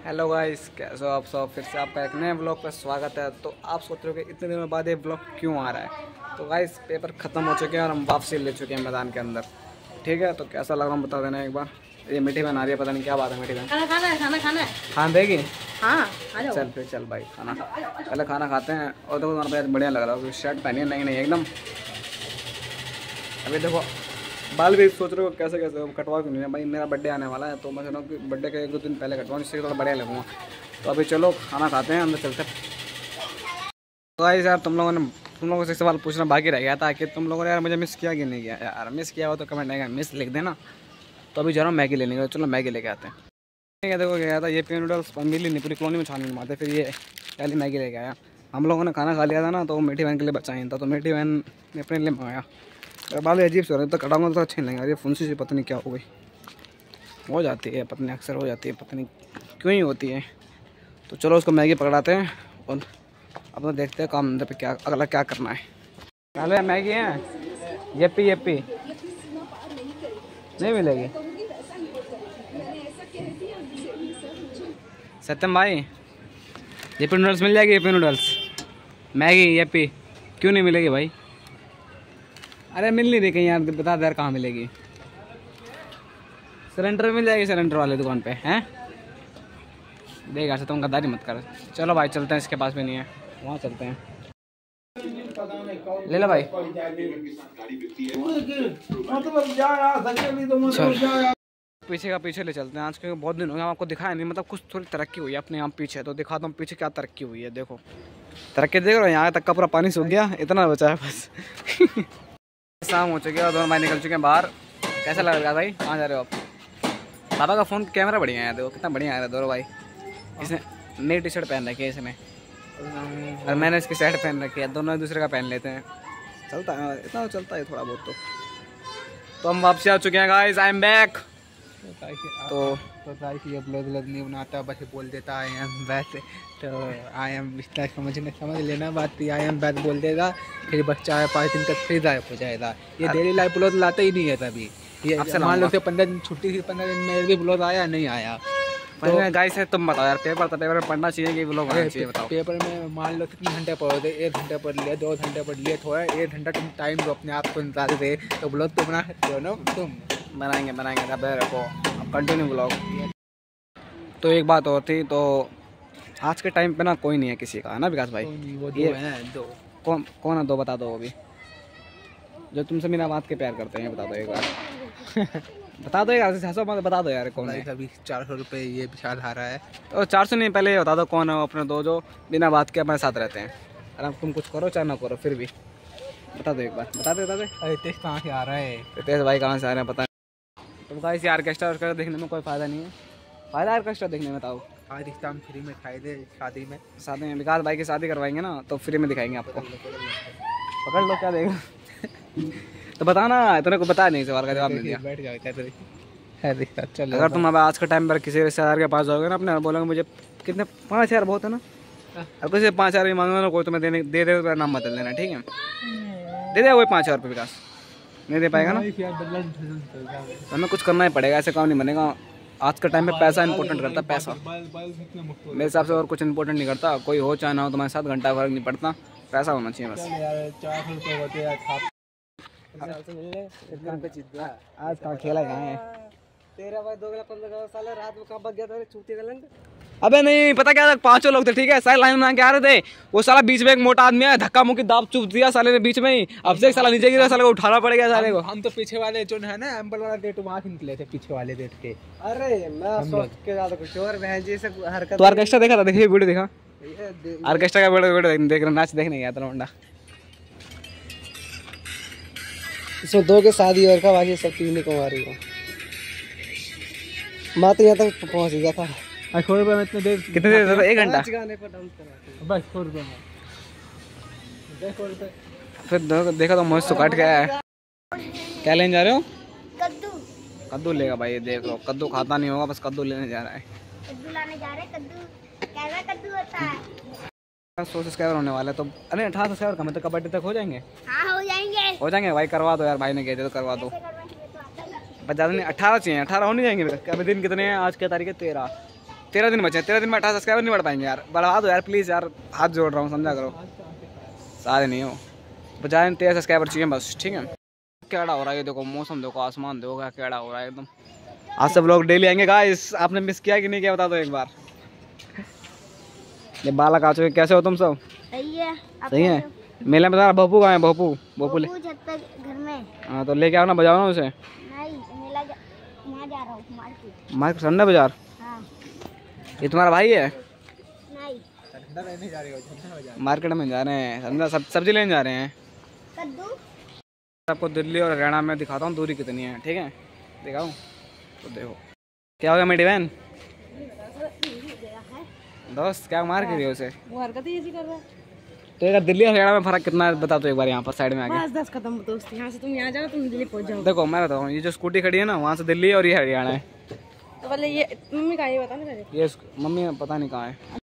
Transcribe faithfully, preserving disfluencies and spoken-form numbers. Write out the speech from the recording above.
Hello guys, कैसे हो आप सब। फिर से आपका एक नए ब्लॉग पर स्वागत है। तो आप सोच रहे हो कि इतने दिनों बाद ये ब्लॉग क्यों आ रहा है। तो गाइस पेपर ख़त्म हो चुके हैं और हम वापसी ले चुके हैं मैदान के अंदर। ठीक है, तो कैसा लग रहा हूँ बता देना एक बार। ये मीठी बहन आ रही है, पता नहीं क्या बात है। मीठी बहन खाना खाना है, खाना खाना है। खाना देगी? हाँ आ जाओ। चल फिर चल भाई, खाना पहले खाना खाते हैं। और देखो तुम्हारा भैया बढ़िया लग रहा है, शर्ट पहनी है नहीं नहीं एकदम। अभी देखो बाल भी सोच रहे हो कैसे कैसे कटवा क्यों नहीं है भाई। मेरा बर्थडे आने वाला है तो मैं सोच रहा हूँ कि बर्थडे के एक दो दिन पहले कटवाऊँ, जिससे थोड़ा बढ़िया लगूँगा। तो अभी चलो खाना खाते हैं, अंदर चलते हैं। तो भाई यार तुम लोगों ने तुम लोगों से सवाल पूछना बाकी रह गया था कि तुम लोगों ने यार मुझे मिस किया कि नहीं किया। यार मिस किया हो तो कमेंट नहीं, मिस लिख देना। तो अभी जा रहा हूँ मैगी लेने का, चलो मैगी लेके आते हैं। ठीक है, देखो क्या था, ये पेन नूडल्स मिली नहीं, पूरी कॉलोनी में छानने मारते। फिर ये पहली मैगी लेके आया। हम लोगों ने खाना खा लिया था ना, तो मीठी बहन के लिए बचा ही था, तो मीठी बहन ने अपने लिए मंगाया। बाल अजीब से हो रहे तो कटाऊंगा तो अच्छे नहीं लगेंगे। ये फुंसी से पता नहीं क्या हो गई, हो जाती है पता नहीं, अक्सर हो जाती है, पता नहीं क्यों ही होती है। तो चलो उसको मैगी पकड़ाते हैं और अपना देखते हैं काम अंदर पे क्या अगला क्या करना है। पहले मैगी है यप्पी यप्पी नहीं मिलेगी। सत्यम भाई यप्पी नूडल्स मिल जाएगी? यप्पी नूडल्स मैगी यप्पी क्यों नहीं मिलेगी भाई? अरे मिल नहीं रही कहीं यार, बता दे यार कहाँ मिलेगी। सिलेंडर मिल जाएगी सिलेंडर वाले दुकान पे हैं? देख यार तुम गद्दारी मत कर। चलो भाई चलते हैं, इसके पास भी नहीं है, वहाँ चलते हैं। ले लो भाई। पीछे का पीछे ले चलते हैं आज, क्योंकि बहुत दिन हो गया आपको दिखाया नहीं। मतलब कुछ थोड़ी तरक्की हुई है अपने यहाँ पीछे, तो दिखाता हूँ पीछे क्या तरक्की हुई है। देखो तरक्की देख रहे हो, यहाँ तक का पूरा पानी सूख गया, इतना बचा है बस। शाम हो चुकी है और दोनों भाई निकल चुके हैं बाहर। कैसा लग रहा है भाई, कहाँ जा रहे हो आप? पापा का फ़ोन कैमरा बढ़िया है, देखो कितना बढ़िया आ रहा है दोनों भाई। इसने नई टी शर्ट पहन रखी है इसने, और मैंने इसकी शर्ट पहन रखी है। दोनों एक दूसरे का पहन लेते हैं, चलता है इतना चलता है थोड़ा बहुत। तो तो हम वापसी आ चुके हैं गाइस, आई एम बैक। तो तो गाइस ये ब्लॉग व्लॉग नहीं बनाता, बस बोल देता आई एम बैक। तो आई एम इतना समझने समझ लेना बात, आई एम बैक बोल देगा, फिर बच्चा है पाँच दिन तक फिर गायब हो जाएगा। ये डेली लाइफ ब्लॉग लाता ही नहीं है कभी। ये मान लो पंद्रह दिन छुट्टी थी, पंद्रह दिन में भी ब्लॉग आया नहीं आया। तो गाइस है तुम बताओ यार, पेपर तो पेपर में पढ़ना चाहिए कि ब्लॉग बनाना चाहिए बताओ। पेपर में मान लो कितने घंटे पढ़ोगे, एक घंटे पढ़ लिया, दो घंटे पढ़ लिए, थोड़ा एक घंटा तुम टाइम दो अपने आप को निकाल दे, तो ब्लॉग तो बना सकते हो ना तुम। बनाएंगे बनाएंगे तब रखो, अब कंटिन्यू ब्लॉग। तो एक बात और थी, तो आज के टाइम पे ना कोई नहीं है किसी का, है ना विकास भाई? वो दो ये हैं, दो कौन कौन है? दो बता दो वो भी, जो तुमसे बिना बात के प्यार करते हैं, बता दो एक बार। बता दो यार, हंसो मत, बता दो यार कौन है। अभी चार सौ रुपये ये विशाल हारा है। तो चार सौ नहीं, पहले ये बता दो कौन है अपने दो जो बिना बात के हमारे साथ रहते हैं। अरे अब तुम कुछ करो चाहे ना करो, फिर भी बता दो एक बार, बता दो बता दो। अरे तेज कहाँ से आ रहा है? रितेश भाई कहाँ से आ रहे हैं पता नहीं। तो गाइस यार ऑर्केस्ट्रा ऑर्केस्ट्रा देखने में कोई फ़ायदा नहीं है। फ़ायदा ऑर्केस्ट्रा देखने में बताओ? आज रिश्ता हम फ्री में खाए थे शादी में। शादी में विकास भाई की शादी करवाएंगे ना, तो फ्री में दिखाएंगे आपको। पकड़ लो क्या देगा। तो बताना, इतने को बता नहीं, सवाल का जवाब मिल गया। बैठ जाओ क्या है रिश्ता चल। अगर तुम अब आज के टाइम पर किसी रिश्तेदार के पास जाओगे ना अपने, बोलोगे मुझे कितने पाँच हज़ार बहुत है ना, अब किसी पाँच हज़ार ही मांगो ना, कोई तुम्हें देने दे दे तो नाम बदल देना, ठीक है? दे दे कोई पाँच हज़ार रुपये, विकास नहीं दे पाएगा ना, तो हमें कुछ करना ही पड़ेगा, ऐसे काम नहीं बनेगा। आज के टाइम पे पैसा इंपॉर्टेंट करता है, पैसा मेरे हिसाब से और कुछ इंपॉर्टेंट नहीं करता। कोई हो चाहे ना हो, तुम्हारे साथ घंटा फर्क नहीं पड़ता, पैसा होना चाहिए बस। आज कहाँ खेला कहाँ है तेरा भाई दो गिला पंद्रह साल रात में कहाँ भाग गया था छूती गलंग? अबे नहीं पता क्या था, पांचों लोग थे ठीक है, सारे लाइन बना के आ रहे थे। वो साला बीच में एक मोटा आदमी है, धक्का मुक्की दाब चुप दिया साले ने बीच में ही। अब से एक साला नीचे गिरा, साले को उठाना पड़ गया साले को। हम तो पीछे वाले जो है ना एम्बल वाला डेट वहाँ से निकले थे, पीछे वाले डेट के। अरे मैं सोच के ज्यादा कुछ और बहन जी से हरकत। तो ऑर्केस्ट्रा देखा था? देखिए वीडियो देखा ऑर्केस्ट्रा का वीडियो वीडियो देख रहा, नाच देखने गया था लौंडा। इसमें दो के शादी और का बाकी सब तीन को मारी हो। मैं तो यहाँ तक पहुँच गया था। सौ रुपये में इतने देर कितने देर था? एक घंटा गाने पर डांस करा बस सौ रुपये में। सौ रुपये फिर देखा तो मुझसे काट के आया। क्या लेने जा रहे हो? कद्दू। कद्दू लेगा भाई, देख लो कद्दू खाता नहीं होगा, बस कद्दू लेने जा रहा है। कद्दू लाने जा रहे हैं। कद्दू कैसा कद्दू होता है? सौ सब्सक्राइबर होने वाले तो, अरे अठारह सब्सक्राइबर कम है तो कबड्डी तक हो जाएंगे। हाँ हो जाएंगे। हो जाएंगे भाई, करवा दो यार, भाई ने कहते तो करवा दो। कैसे करवाएंगे तो आता है। बस ज़्यादा नहीं, अठारह चाहिए, अठारह हो नहीं जाएंगे। अभी दिन कितने हैं? आज क्या तारीख है? तेरह। तेरह दिन बचे हैं, तेरह दिन में अठारह सब्सक्राइबर नहीं बढ़ पाएंगे यार, बढ़ा दो यार प्लीज़ यार, हाथ जोड़ रहा हूँ, समझा करो। सारे नहीं हो बचा तेरह सब्सक्राइबर चाहिए बस, ठीक है। केड़ा हो रहा है ये देखो, मौसम देखो, आसमान देखो क्या केड़ा हो रहा है एकदम। आज सब लोग डेली आएंगे गाइस, आपने मिस किया कि नहीं किया बता दो एक बार। ये बालक आ चुके, कैसे हो तुम सब? सही है। सही है। मेले में बता भोपू कहाँ है? भोपू भोपू ले छत पे घर में। हाँ तो लेके आओ ना, बजाओ ना उसे। नहीं मेला जा, वहाँ जा रहा हूँ मार्केट। मार्केट संडे बाजार? हाँ। ये तुम्हारा भाई है? नहीं जा रहे हो मार्केट में जा रहे हैं, समझा, सब सब्जी लेने जा रहे हैं। कद्दू आपको दिल्ली और हरियाणा में दिखाता हूँ दूरी कितनी है, ठीक है, दिखाऊँ तो देखो। क्या हो गया मेरी बहन? दोस्त क्या मार के रही है उसे? वो हरकत ही ऐसी कर रहा है। तो एक दिल्ली और हरियाणा में फर्क कितना है बता दो एक बार, यहाँ पर साइड में आके। बस दस कदम दोस्त, यहाँ से तुम यहाँ जाओ, तुम दिल्ली पहुँच जाओ। देखो मैं बताऊँ, ये जो स्कूटी खड़ी है ना, वहाँ से दिल्ली और ये हरियाणा है। तो बोले ये मम्मी का ये बता ना। ये मम्मी पता नहीं कहाँ है।